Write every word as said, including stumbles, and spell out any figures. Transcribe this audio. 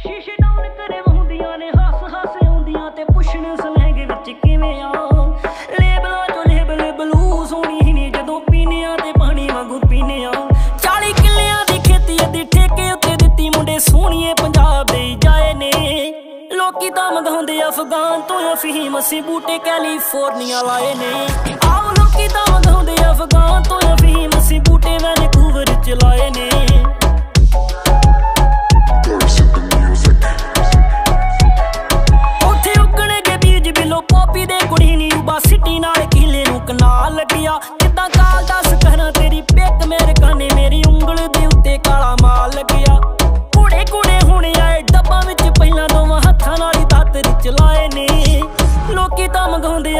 ਸ਼ੀਸ਼ੇ ਡਾਊਨ ਕਰੇ ਵਹੁੰਦੀਆਂ ਨੇ ਹੱਸ ਹੱਸ ਆਉਂਦੀਆਂ ਤੇ ਪੁੱਛਣ ਸਲੈਂਗ ਵਿੱਚ ਕਿਵੇਂ ਆ ਲੇਬਲਾਂ ਚੋਂ ਲੇਬਲ ਬਲੂ ਸੋਹਣੀ ਨੀ ਜਦੋਂ ਪੀਨੇ ਆ ਤੇ ਪਾਣੀ ਵਾਂਗੂ ਪੀਨੇ ਆ ਚਾਲੀ ਕਿੱਲਿਆਂ ਦੀ ਖੇਤੀ ਅੱਧੀ ਠੇਕੇ ਉੱਤੇ ਦਿੱਤੀ ਮੁੰਡੇ ਸੋਹਣੀਏ ਪੰਜਾਬ ਦੇ ਜਾਏ ਨੇ ਲੋਕੀ ਤਾਂ ਮੰਗਾਉਂਦੇ ਅਫਗਾਨ ਤੋਂ ਅਫੀਮ ਅਸੀਂ ਬੂਟੇ ਕੈਲੀਫੋਰਨੀਆ ਲਾਏ ਨੇ ਆਓ ਲੋਕੀ ਤਾਂ ਮੰਗਾਉਂਦੇ ਅਫਗਾਨ ਤੋਂ ਅਫੀਮ ਅਸੀਂ ਬੂਟੇ ਵੈਨਕੂਵਰ ਚ ਲਾਏ ਨੇ ਉੱਥੇ ਉੱਗਣਗੇ ਬੀਜ ਬਿਲੋ ਪੋਪੀ ਦੇ ਕੁੜੀ ਨੀ ਉਬਾ ਸਿਟੀ ਨਾਲ ਕੀਲੇ ਨੂੰ ਕਨਾਲ ਲੱਗਿਆ ਕਿੱਦਾਂ ਕਾਲ ਦੱਸ ਕਰਾਂ ਤੇਰੀ ਪਿੱਕ ਮੇਰੇ ਕਾਨੇ ਮੇਰੀ ਉਂਗਲ ਦੇ ਉੱਤੇ ਕਾਲਾ ਮਾਲ ਲੱਗਿਆ ਕੁੜੇ ਕੁੜੇ ਹੁਣੇ ਆਏ ਡੱਬਾਂ ਵਿੱਚ ਪਹਿਲਾਂ ਦੋਵਾਂ ਹੱਥਾਂ ਨਾਲ ਹੀ ਦਾਤਰ ਚਲਾਏ ਨੇ ਲੋਕੀ ਤਾਂ ਮੰਗਾਉਂਦੇ